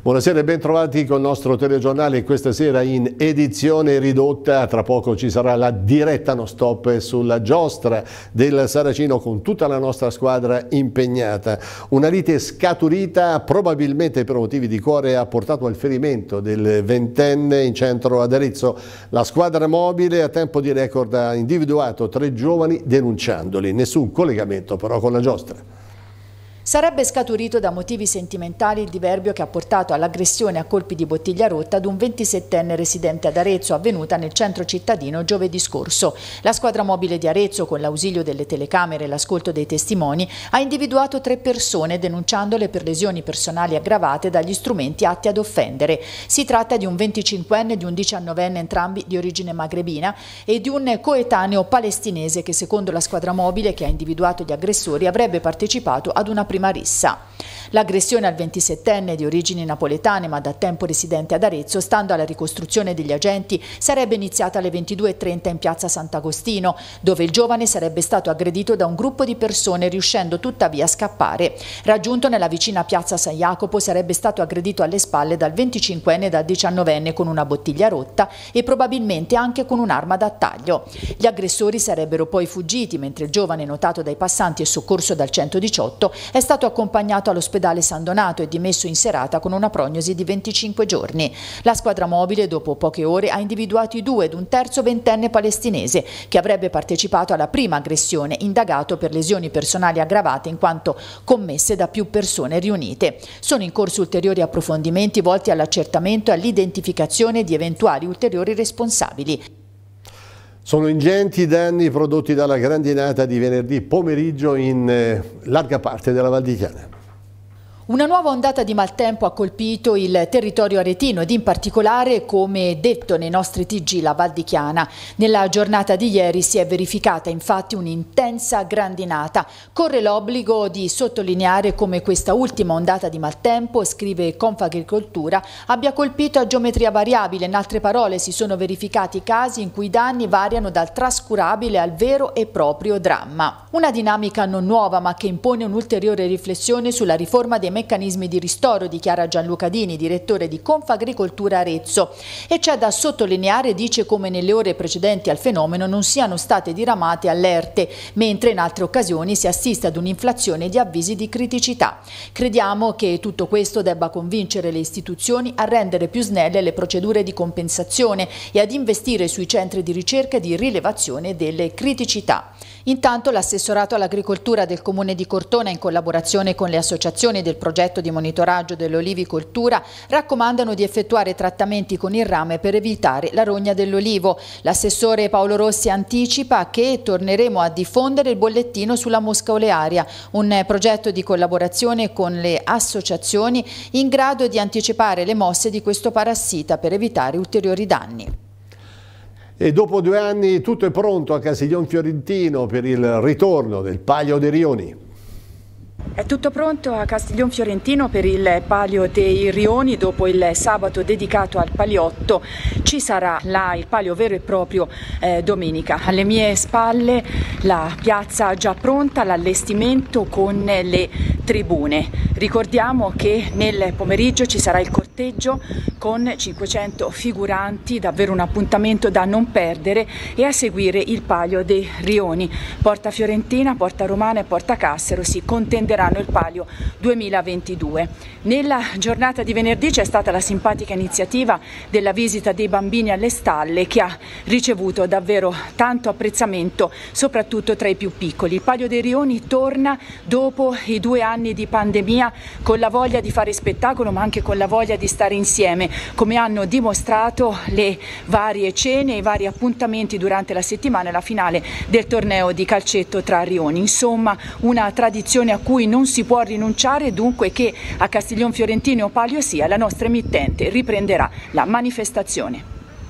Buonasera e ben trovati col nostro telegiornale questa sera in edizione ridotta. Tra poco ci sarà la diretta non stop sulla giostra del Saracino con tutta la nostra squadra impegnata. Una lite scaturita probabilmente per motivi di cuore ha portato al ferimento del ventenne in centro ad Arezzo. La squadra mobile a tempo di record ha individuato 3 giovani denunciandoli. Nessun collegamento però con la giostra. Sarebbe scaturito da motivi sentimentali il diverbio che ha portato all'aggressione a colpi di bottiglia rotta ad un 27enne residente ad Arezzo, avvenuta nel centro cittadino giovedì scorso. La squadra mobile di Arezzo, con l'ausilio delle telecamere e l'ascolto dei testimoni, ha individuato 3 persone denunciandole per lesioni personali aggravate dagli strumenti atti ad offendere. Si tratta di un 25enne e di un 19enne, entrambi di origine magrebina, e di un coetaneo palestinese che, secondo la squadra mobile che ha individuato gli aggressori, avrebbe partecipato ad una prima rissa. L'aggressione al 27enne di origini napoletane ma da tempo residente ad Arezzo, stando alla ricostruzione degli agenti, sarebbe iniziata alle 22:30 in piazza Sant'Agostino, dove il giovane sarebbe stato aggredito da un gruppo di persone, riuscendo tuttavia a scappare. Raggiunto nella vicina piazza San Jacopo, sarebbe stato aggredito alle spalle dal 25enne e dal 19enne con una bottiglia rotta e probabilmente anche con un'arma da taglio. Gli aggressori sarebbero poi fuggiti, mentre il giovane, notato dai passanti e soccorso dal 118, è stato accompagnato all'ospedale San Donato e dimesso in serata con una prognosi di 25 giorni. La squadra mobile, dopo poche ore, ha individuato i 2 ed un terzo ventenne palestinese che avrebbe partecipato alla prima aggressione, indagato per lesioni personali aggravate in quanto commesse da più persone riunite. Sono in corso ulteriori approfondimenti volti all'accertamento e all'identificazione di eventuali ulteriori responsabili. Sono ingenti i danni prodotti dalla grandinata di venerdì pomeriggio in larga parte della Val di Chiana. Una nuova ondata di maltempo ha colpito il territorio aretino ed in particolare, come detto nei nostri TG, la Val di Chiana. Nella giornata di ieri si è verificata infatti un'intensa grandinata. Corre l'obbligo di sottolineare come questa ultima ondata di maltempo, scrive Confagricoltura, abbia colpito a geometria variabile. In altre parole, si sono verificati casi in cui i danni variano dal trascurabile al vero e proprio dramma. Una dinamica non nuova ma che impone un'ulteriore riflessione sulla riforma dei meccanismi di ristoro, dichiara Gianluca Dini, direttore di Confagricoltura Arezzo. E c'è da sottolineare, dice, come nelle ore precedenti al fenomeno non siano state diramate allerte, mentre in altre occasioni si assiste ad un'inflazione di avvisi di criticità. Crediamo che tutto questo debba convincere le istituzioni a rendere più snelle le procedure di compensazione e ad investire sui centri di ricerca e di rilevazione delle criticità. Intanto l'assessorato all'agricoltura del comune di Cortona, in collaborazione con le associazioni del progetto di monitoraggio dell'olivicoltura, raccomandano di effettuare trattamenti con il rame per evitare la rogna dell'olivo. L'assessore Paolo Rossi anticipa che torneremo a diffondere il bollettino sulla mosca olearia, un progetto di collaborazione con le associazioni in grado di anticipare le mosse di questo parassita per evitare ulteriori danni. E dopo 2 anni tutto è pronto a Castiglion Fiorentino per il ritorno del Palio dei Rioni. È tutto pronto a Castiglion Fiorentino per il Palio dei Rioni. Dopo il sabato dedicato al Paliotto ci sarà là il palio vero e proprio domenica. Alle mie spalle la piazza già pronta, l'allestimento con le tribune. Ricordiamo che nel pomeriggio ci sarà il corteggio con 500 figuranti, davvero un appuntamento da non perdere, e a seguire il Palio dei Rioni. Porta Fiorentina, Porta Romana e Porta Cassero si contenderanno il Palio 2022. Nella giornata di venerdì c'è stata la simpatica iniziativa della visita dei bambini alle stalle, che ha ricevuto davvero tanto apprezzamento, soprattutto tra i più piccoli. Il Palio dei Rioni torna dopo i 2 anni di pandemia con la voglia di fare spettacolo, ma anche con la voglia di stare insieme, come hanno dimostrato le varie cene e i vari appuntamenti durante la settimana e la finale del torneo di calcetto tra Rioni. Insomma, una tradizione a cui non si può rinunciare, dunque, che a Castiglion Fiorentino o Palio sia, la nostra emittente riprenderà la manifestazione.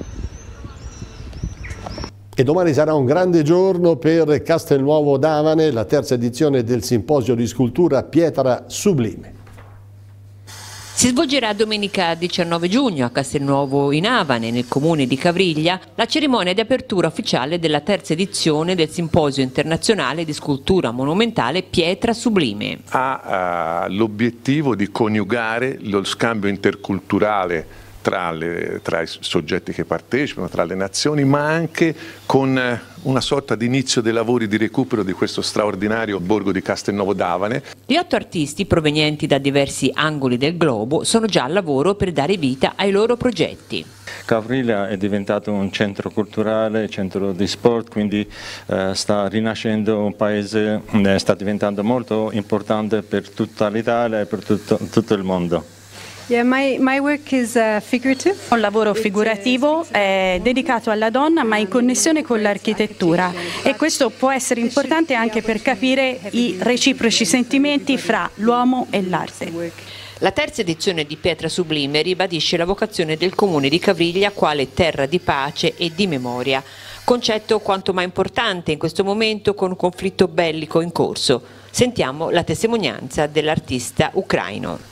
E domani sarà un grande giorno per Castelnuovo d'Avane, la 3ª edizione del simposio di scultura Pietra Sublime. Si svolgerà domenica 19 giugno a Castelnuovo in Avane, nel comune di Cavriglia, la cerimonia di apertura ufficiale della terza edizione del Simposio Internazionale di Scultura Monumentale Pietra Sublime. Ha l'obiettivo di coniugare lo scambio interculturale tra i soggetti che partecipano, tra le nazioni, ma anche con una sorta di inizio dei lavori di recupero di questo straordinario borgo di Castelnuovo d'Avane. Gli 8 artisti provenienti da diversi angoli del globo sono già al lavoro per dare vita ai loro progetti. Cavriglia è diventato un centro culturale, centro di sport, quindi sta rinascendo un paese, sta diventando molto importante per tutta l'Italia e per tutto il mondo. Yeah, my work is figurative. Un lavoro figurativo dedicato alla donna ma in connessione con l'architettura, e questo può essere importante anche per capire i reciproci sentimenti fra l'uomo e l'arte. La terza edizione di Pietra Sublime ribadisce la vocazione del comune di Cavriglia quale terra di pace e di memoria, concetto quanto mai importante in questo momento con un conflitto bellico in corso. Sentiamo la testimonianza dell'artista ucraino.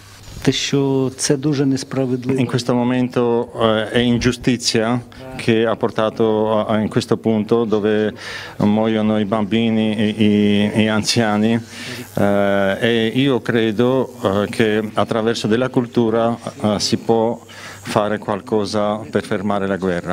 In questo momento è ingiustizia che ha portato in questo punto dove muoiono i bambini e gli anziani, e io credo che attraverso della cultura si può fare qualcosa per fermare la guerra.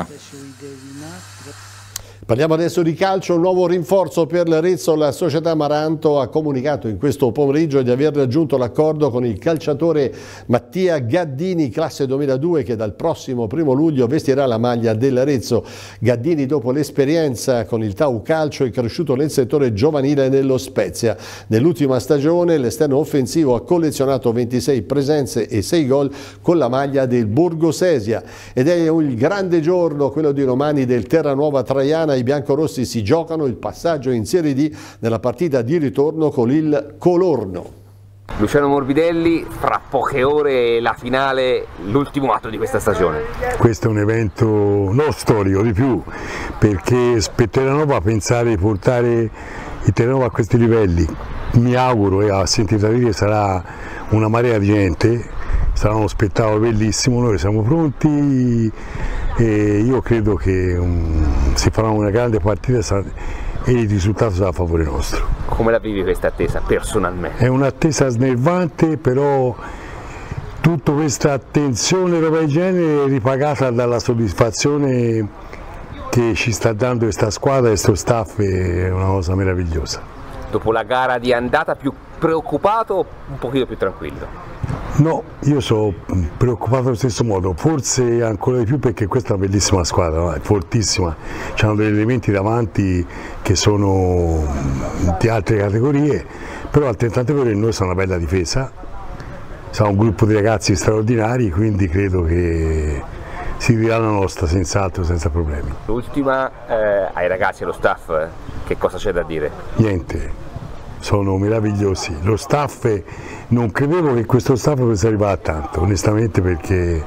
Parliamo adesso di calcio, un nuovo rinforzo per l'Arezzo. La società Amaranto ha comunicato in questo pomeriggio di aver raggiunto l'accordo con il calciatore Mattia Gaddini, classe 2002, che dal prossimo 1° luglio vestirà la maglia dell'Arezzo. Gaddini, dopo l'esperienza con il Tau Calcio, è cresciuto nel settore giovanile nello Spezia. Nell'ultima stagione l'esterno offensivo ha collezionato 26 presenze e 6 gol con la maglia del Borgo Sesia. Ed è il grande giorno, quello di domani, del Terranuova Traiana. I biancorossi si giocano il passaggio in Serie D nella partita di ritorno con il Colorno. Luciano Morbidelli, fra poche ore la finale, l'ultimo atto di questa stagione. Questo è un evento non storico di più, perché per Terranova pensare di portare il Terranova a questi livelli, mi auguro, e a sentita dire sarà una marea di gente, sarà uno spettacolo bellissimo, noi siamo pronti. E io credo che si farà una grande partita e il risultato sarà a favore nostro. Come la vivi questa attesa personalmente? È un'attesa snervante, però tutta questa attenzione e roba del genere è ripagata dalla soddisfazione che ci sta dando questa squadra e questo staff, è una cosa meravigliosa. Dopo la gara di andata, più preoccupato o un pochino più tranquillo? No, io sono preoccupato allo stesso modo, forse ancora di più perché questa è una bellissima squadra, no? È fortissima, hanno degli elementi davanti che sono di altre categorie, però altrettanto vero che noi siamo una bella difesa, siamo un gruppo di ragazzi straordinari, quindi credo che si dirà la nostra senz'altro, senza problemi. L'ultima, ai ragazzi e allo staff, che cosa c'è da dire? Niente. Sono meravigliosi, lo staff, non credevo che questo staff potesse arrivare a tanto, onestamente, perché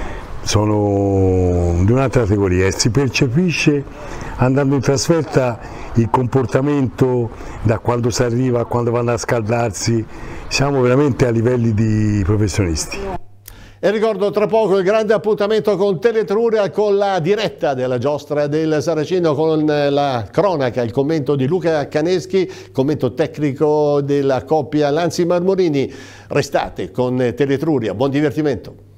sono di un'altra categoria e si percepisce andando in trasferta il comportamento da quando si arriva a quando vanno a scaldarsi, siamo veramente a livelli di professionisti. E ricordo tra poco il grande appuntamento con Teletruria, con la diretta della giostra del Saracino, con la cronaca, il commento di Luca Caneschi, commento tecnico della coppia Lanzi Marmorini. Restate con Teletruria, buon divertimento.